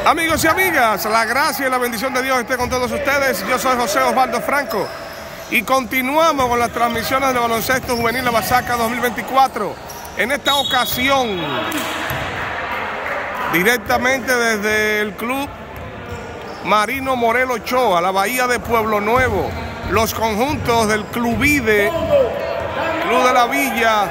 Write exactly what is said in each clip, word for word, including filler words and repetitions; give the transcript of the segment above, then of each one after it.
Amigos y amigas, la gracia y la bendición de Dios esté con todos ustedes. Yo soy José Osvaldo Franco y continuamos con las transmisiones de baloncesto juvenil La Basaca dos mil veinticuatro. En esta ocasión, directamente desde el Club Marino Morel Ochoa, la Bahía de Pueblo Nuevo, los conjuntos del Clubide, Club de la Villa,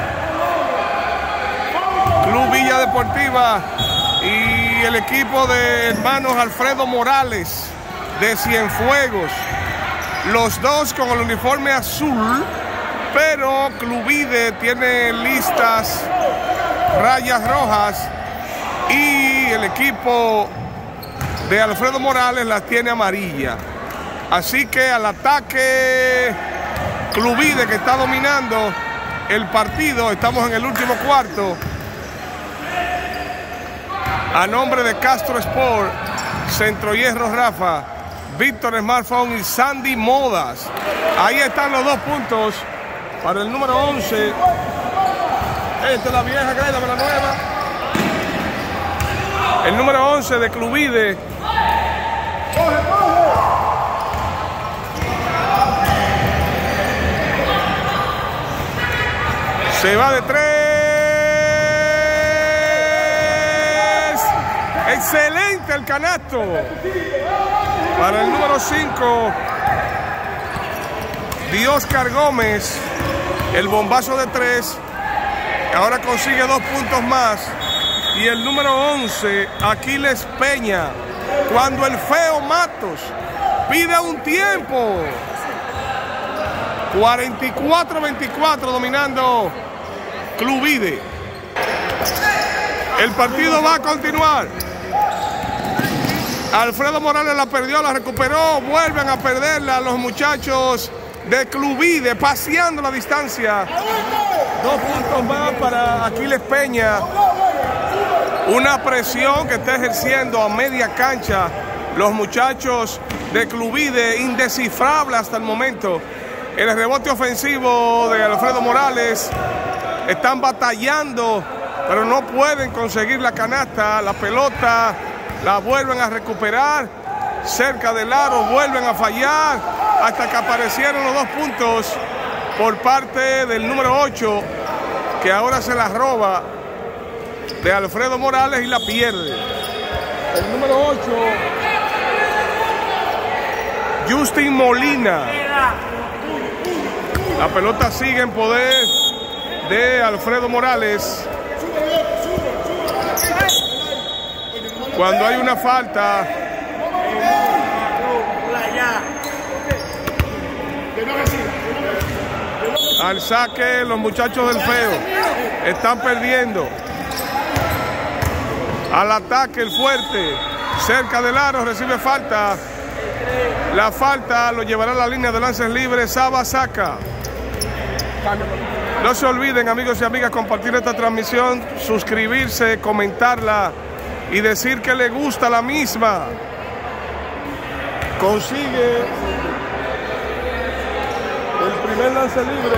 Club Villa Deportiva y el equipo de hermanos Alfredo Morales de Cienfuegos, los dos con el uniforme azul, pero Clubide tiene listas rayas rojas y el equipo de Alfredo Morales las tiene amarilla. Así que al ataque Clubide, que está dominando el partido. Estamos en el último cuarto. A nombre de Castro Sport, Centro Hierro Rafa, Víctor Smartphone y Sandy Modas. Ahí están los dos puntos para el número once. Esta es la vieja, crédame la nueva. El número once de Clubide. Se va de tres. Excelente el canasto para el número cinco de Oscar Gómez. El bombazo de tres. Ahora consigue dos puntos más. Y el número once, Aquiles Peña. Cuando el feo Matos pide un tiempo. cuarenta y cuatro a veinticuatro dominando Clubide. El partido va a continuar. Alfredo Morales la perdió, la recuperó, vuelven a perderla los muchachos de Clubide, paseando la distancia. Dos puntos más para Aquiles Peña. Una presión que está ejerciendo a media cancha los muchachos de Clubide, indescifrable hasta el momento. El rebote ofensivo de Alfredo Morales, están batallando, pero no pueden conseguir la canasta. La pelota la vuelven a recuperar, cerca del aro, vuelven a fallar, hasta que aparecieron los dos puntos por parte del número ocho, que ahora se la roba de Alfredo Morales y la pierde. El número ocho, Justin Molina. La pelota sigue en poder de Alfredo Morales. Cuando hay una falta, al saque los muchachos del feo están perdiendo. Al ataque el fuerte, cerca del aro, recibe falta. La falta lo llevará a la línea de lances libres Saba Saca. No se olviden, amigos y amigas, compartir esta transmisión, suscribirse, comentarla y decir que le gusta la misma. Consigue el primer lance libre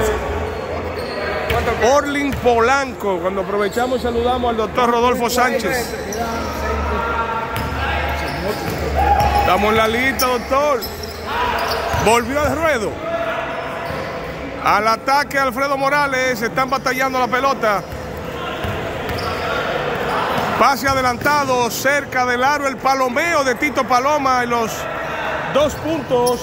Orlin Polanco, cuando aprovechamos y saludamos al doctor Rodolfo Sánchez. Estamos en la lista, doctor. Volvió al ruedo. Al ataque Alfredo Morales, están batallando la pelota. Pase adelantado, cerca del aro, el palomeo de Tito Paloma y los dos puntos.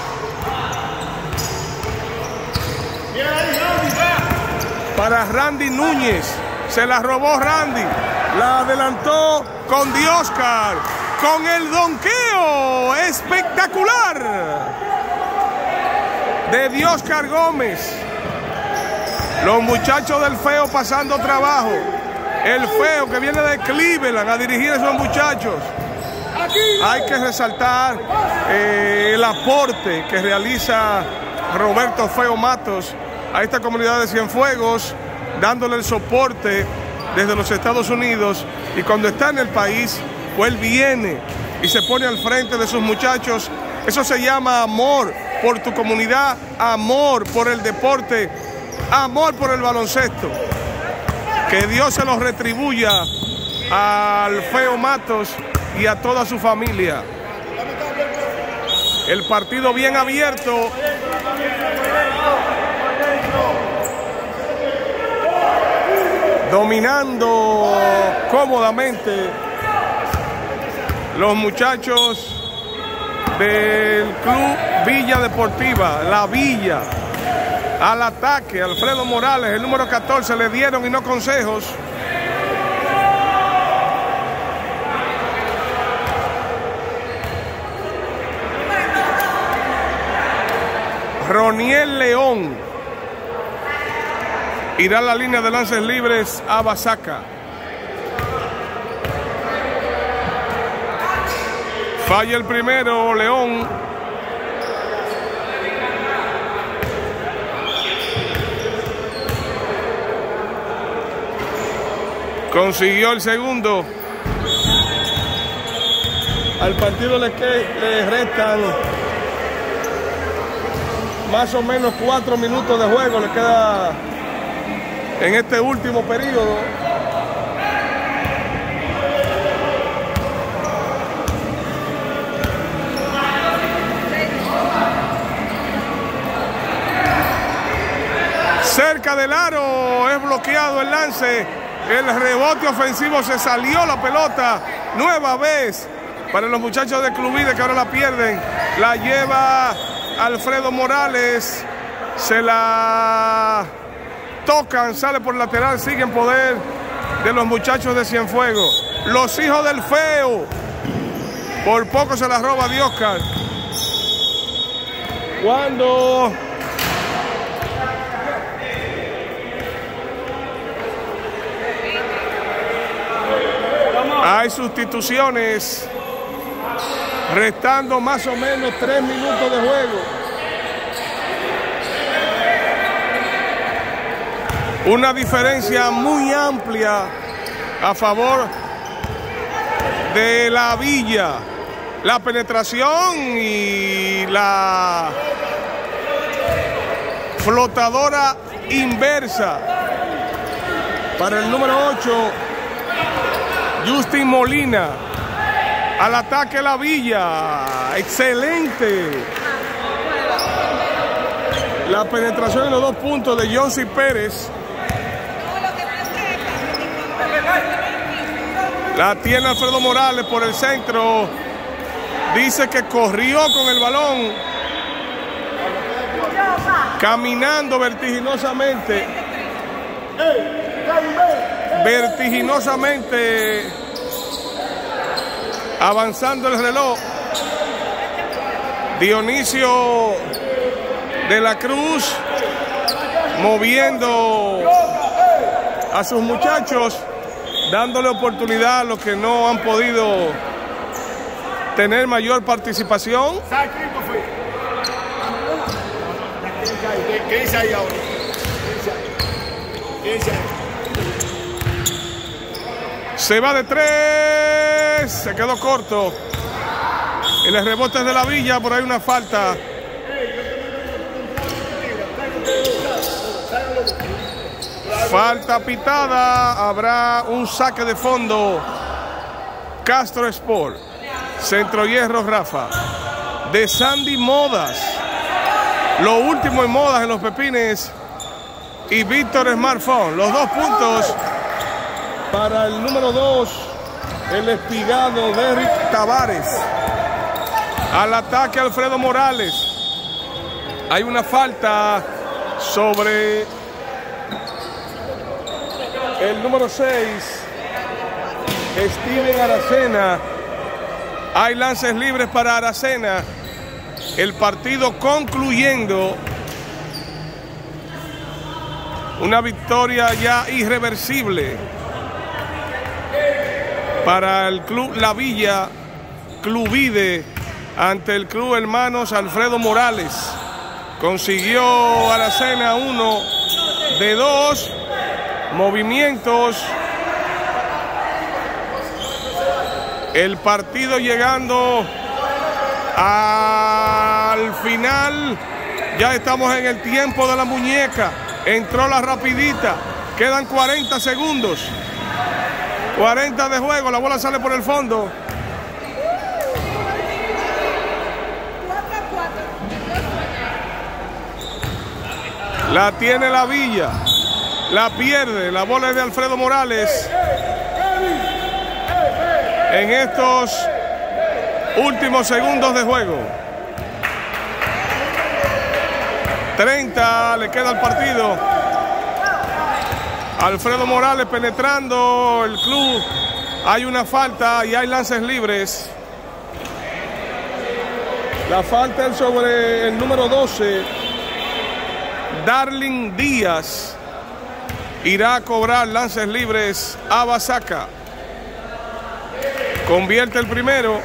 Para Randy Núñez. Se la robó Randy. La adelantó con Dioscar. Con el donqueo espectacular de Dioscar Gómez. Los muchachos del feo pasando trabajo. El feo que viene de Cleveland a dirigir a esos muchachos. Hay que resaltar eh, el aporte que realiza Roberto Feo Matos a esta comunidad de Cienfuegos, dándole el soporte desde los Estados Unidos. Y cuando está en el país, pues él viene y se pone al frente de sus muchachos. Eso se llama amor por tu comunidad, amor por el deporte, amor por el baloncesto. Que Dios se los retribuya al Feo Matos y a toda su familia. El partido bien abierto. Dominando cómodamente los muchachos del Club Villa Deportiva, La Villa. Al ataque, Alfredo Morales, el número catorce, le dieron y no consejos. Roniel León irá a la línea de lances libres a Basaca. Falla el primero, León. Consiguió el segundo. Al partido le, que, le restan más o menos cuatro minutos de juego. Le queda en este último periodo. Cerca del aro, es bloqueado el lance. El rebote ofensivo, se salió la pelota. Nueva vez para los muchachos de Clubide, que ahora la pierden. La lleva Alfredo Morales. Se la tocan, sale por lateral, sigue en poder de los muchachos de Cienfuegos. Los hijos del Feo. Por poco se la roba Dioscar. Cuando hay sustituciones, restando más o menos tres minutos de juego. Una diferencia muy amplia a favor de La Villa. La penetración y la flotadora inversa para el número ocho. Justin Molina, al ataque La Villa, excelente. La penetración en los dos puntos de Jonsi Pérez. La tiene Alfredo Morales por el centro. Dice que corrió con el balón, caminando vertiginosamente. Vertiginosamente avanzando el reloj. Dionisio de la Cruz moviendo a sus muchachos, dándole oportunidad a los que no han podido tener mayor participación. ¿Qué dice ahí ahora? ¿Qué dice ahí? Se va de tres, se quedó corto. En los rebotes de La Villa, por ahí una falta. Falta pitada, habrá un saque de fondo. Castro Sport, Centro Hierro Rafa, de Sandy Modas. Lo último en modas en los Pepines. Y Víctor Smartphone, los dos puntos para el número dos, el espigado Derrick Tavares. Al ataque Alfredo Morales. Hay una falta sobre el número seis, Steven Aracena. Hay lances libres para Aracena. El partido concluyendo. Una victoria ya irreversible para el Club La Villa, Clubide, ante el Club Hermanos Alfredo Morales. Consiguió Aracena uno de dos movimientos. El partido llegando al final. Ya estamos en el tiempo de la muñeca. Entró la rapidita. Quedan cuarenta segundos. cuarenta de juego, la bola sale por el fondo. La tiene la Villa. La pierde. La bola es de Alfredo Morales. En estos últimos segundos de juego. treinta le queda al partido. Alfredo Morales penetrando el club. Hay una falta y hay lances libres. La falta es sobre el número doce. Darling Díaz irá a cobrar lances libres a Basaca. Convierte el primero.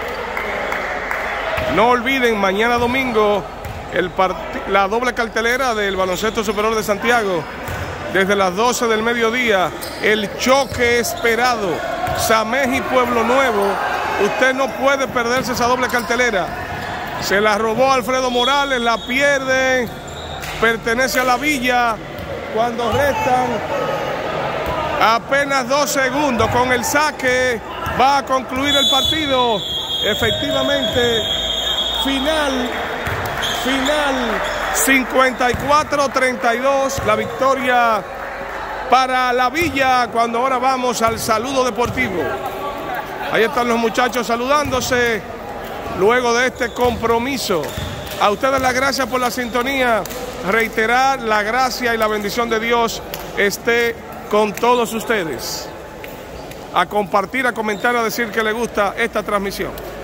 No olviden, mañana domingo, el la doble cartelera del Baloncesto Superior de Santiago. Desde las doce del mediodía, el choque esperado, Samej y Pueblo Nuevo. Usted no puede perderse esa doble cartelera. Se la robó Alfredo Morales, la pierde. Pertenece a la Villa cuando restan apenas dos segundos. Con el saque va a concluir el partido. Efectivamente, final, final, cincuenta y cuatro a treinta y dos. La victoria para la Villa cuando ahora vamos al saludo deportivo. Ahí están los muchachos saludándose luego de este compromiso. A ustedes las gracias por la sintonía. Reiterar la gracia y la bendición de Dios esté con todos ustedes. A compartir, a comentar, a decir que les gusta esta transmisión.